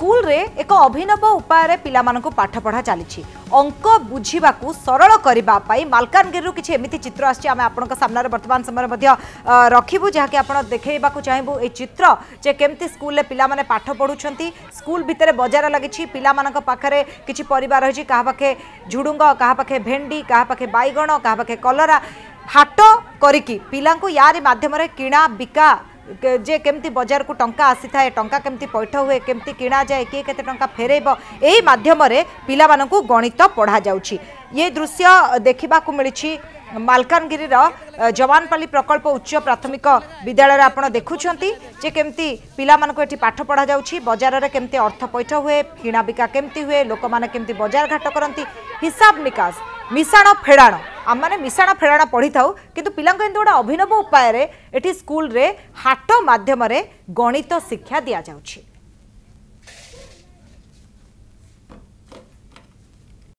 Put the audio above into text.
School रे एक अभिनव उपाय पिला मानकु पाठ पढ़ा चली अंक बुझाक सरल करने मालकानगिरी किसी एमती चित्र आम आपण सामने वर्तमान समय रखू जहाँकि आप देखा चाहबू ये चित्र जे केमती स्कूल रे पिला माने पाठ पढ़ुंट स्कूल भितर बजार लगी पिला मानक पाखरे किछि परिवार रही क्या पाखे झुडुंग क्या पाखे भेंडी क्या पाखे बैगण क्या पाखे कलरा हाट करिकी पिला यारी माध्यम किणा बिका जे केमती बाजार को टंका आसी थाए टंका केमती पैठ हुए केमती किणा जाए किए केते टंका फेरेब एही माध्यम रे पिला मानकु गणित पढ़ा जाउछि। ये दृश्य देखा मिली मालकानगिरी जवानपाली प्रकल्प उच्च प्राथमिक विद्यालय आपड़ देखुंट जे केमती पिला मानकु एठी पाठ पढ़ा जाउछि बाजार रे केमती अर्थ पैठ हुए किणा बिका केमती हुए लोक माने केमती बाजार घाट करती हिसाब निकास मिशाण फेड़ाण आम मैंने मिशाण फेड़ाण पढ़ी था कि पिला गोटे अभिनव उपाय एटी स्कूल रे हाट माध्यम गणित शिक्षा दि जाउछि।